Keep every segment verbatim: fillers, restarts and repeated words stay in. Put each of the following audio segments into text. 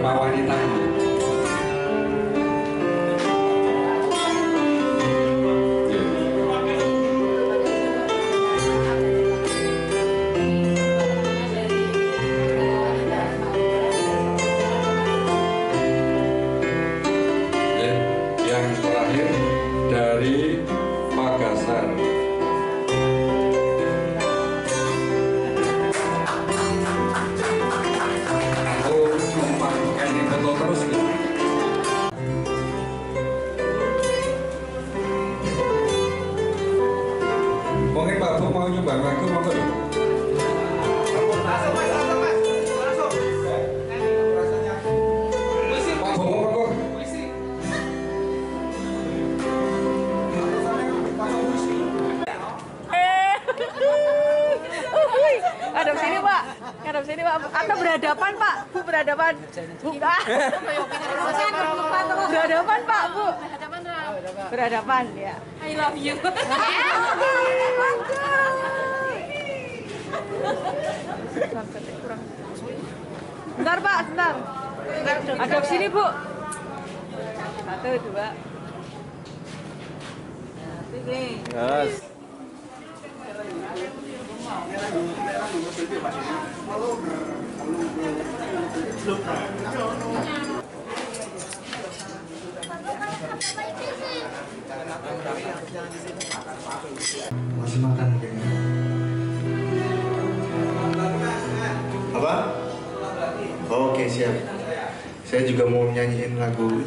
beberapa wanita. Yang terakhir dari Makassar. Oh, cuma kayak di foto terus nih. Mungkin Pak Bu mau nyoba aku mau nggak? Langsung mas, langsung mas, langsung. Rasanya. Pak Bu mau nggak? Hadap sini Pak, hadap sini Pak. Atau berhadapan Pak, Bu berhadapan. Buka. Berhadapan Pak, Bu. Berhadapan ya. I love you. Bentar Pak, bentar. Hadap sini Bu. Satu, dua. Yes. Masih makan kayaknya. Apa? Oh, oke, siap. Saya juga mau nyanyiin lagu.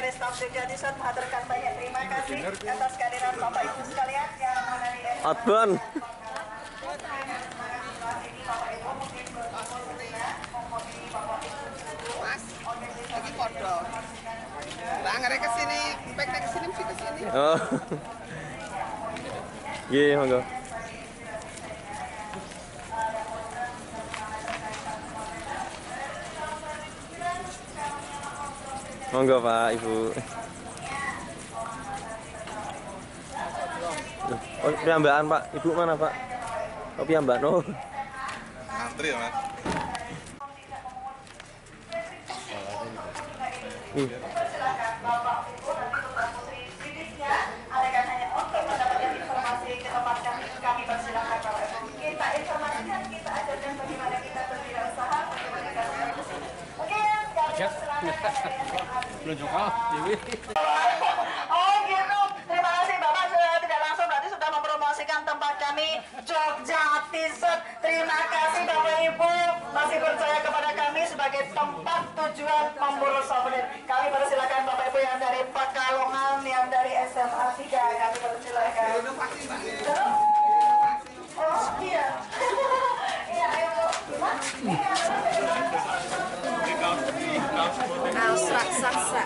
dari staf Jatisat mengaturkan banyak terima kasih atas kehadiran Bapak Ibu sekalian yang dari Adban. Mas, lagi foto. Lah ngarep ke sini, back ke sini mesti ke sini. Oh. Iya, monggo. Monggo Pak, Ibu. Oh, piambakan Pak. Ibu mana Pak? Oh, piambak no. Antri ya Mas. Ih. Kita informasikan, kita ajarkan bagaimana kita berwirausaha, bagaimana kita berproduksi. Oke, Belum jokal, Dewi. oh gitu. Terima kasih Bapak sudah tidak langsung berarti sudah mempromosikan tempat kami Jogja T-shirt. Terima kasih Bapak Ibu masih percaya kepada kami sebagai tempat tujuan memburu souvenir. Kami persilakan Bapak Ibu yang dari Pekalongan, yang dari S M A tiga, kami persilakan. Oh iya. Iya, ayo. Kaos raksasa.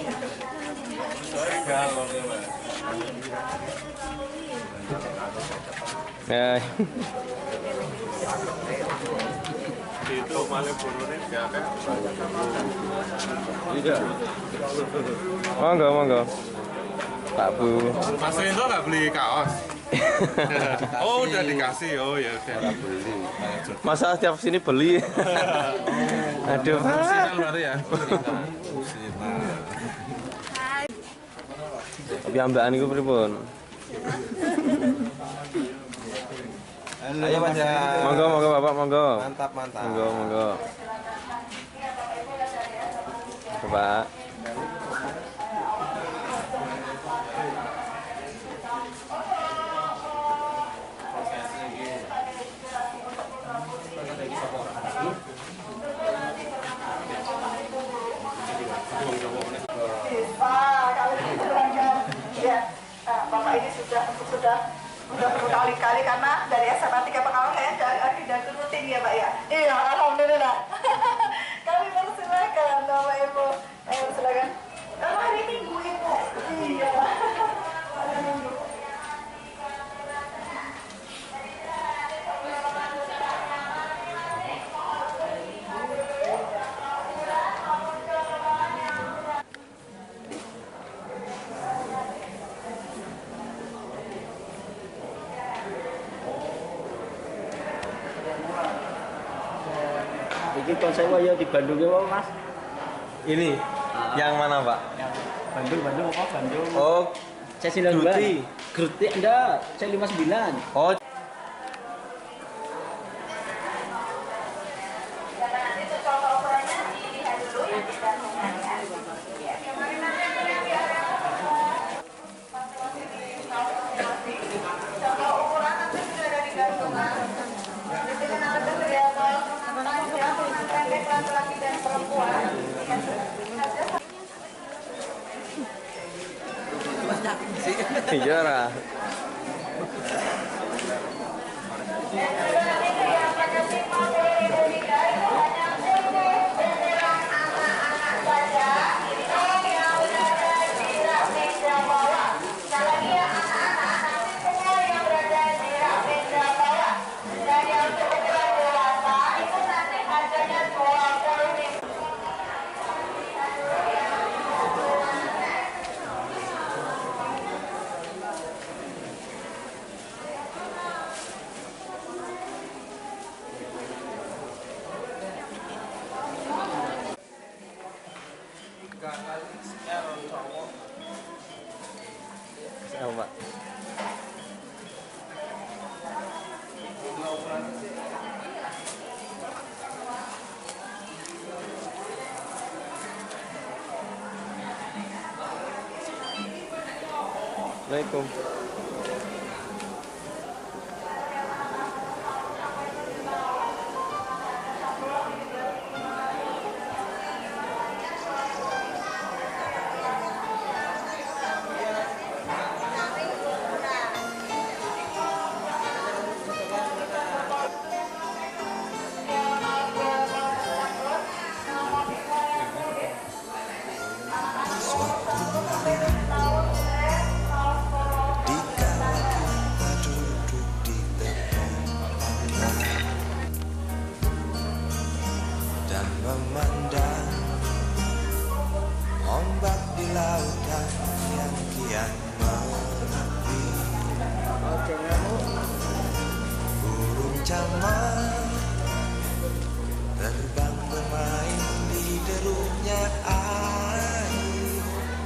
Ya. Itu malah burunya enggak kan. Monggo, monggo. Pak Bu. Mas Rinto nggak beli kaos? Oh udah dikasih, oh ya udah beli. Masa setiap sini beli? Aduh, Musinan berarti ya. piambakan iku pripun? Ayo Mas ya. Monggo, monggo Bapak, monggo. Mantap, mantap. Monggo, monggo. Pak. Pak, kami silakan. Ya, nah, Bapak ini sudah sudah sudah berkali-kali karena dari S M A tiga Pekalongan saya tidak rutin ya Pak ya. Iya, alhamdulillah. Kami persilakan Bapak Ibu. Ayo silakan. Karena hari Minggu Ibu. Iya. Hari Minggu. Iki konsep ya di Bandung ya Mas. Ini yang mana Pak? Bandung, Bandung apa Bandung? Oh, C sembilan belas. Gruti. Gruti enggak, C lima puluh sembilan. Oh. Nanti untuk contoh ukurannya dilihat dulu yang digantungan ya. Contoh ukuran nanti sudah ada di gantungan. Di sini nanti kelihatan panjang, pendek, laki-laki dan perempuan. Iya lah. Siapa Pak? Assalamualaikum. memandang ombak di lautan yang kian menepi. Burung camar terbang bermain di derungnya air.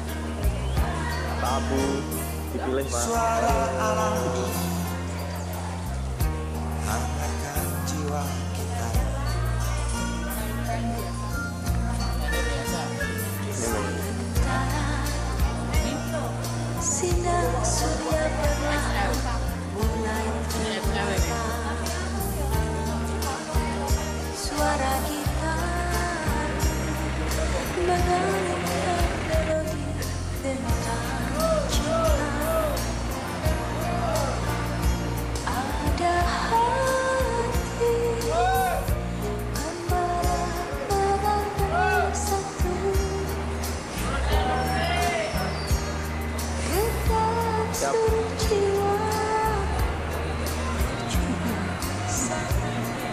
Tabu dipilih Pak. Suara alam hangatkan jiwa kita. Sinar surya perlahan mulai terdengar. Suara gitar mengalirkan melodi tentang cinta. Ada hati membara bersatu. Getar seluruh jiwa juga satu.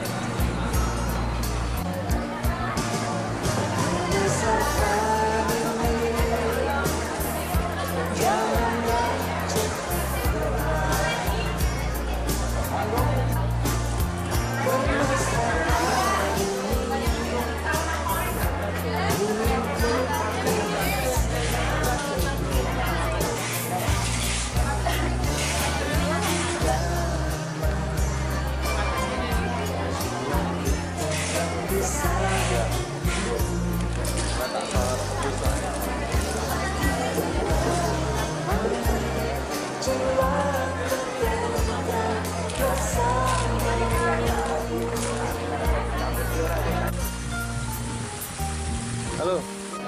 Halo.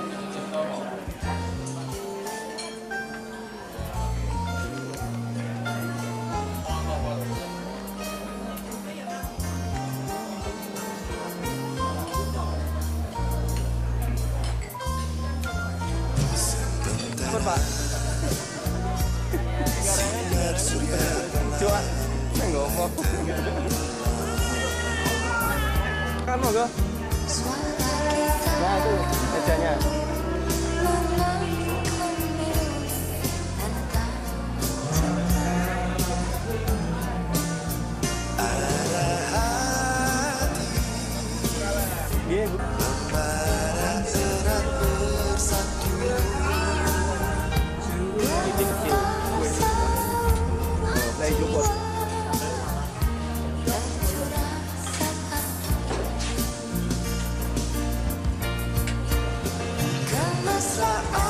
Apa Pak? Coba, saya ngomong. Kan mau gak? Nah itu mejanya. Iya. Membara erat bersatu. Kecil-kecil. Lagi juput. Kemesraan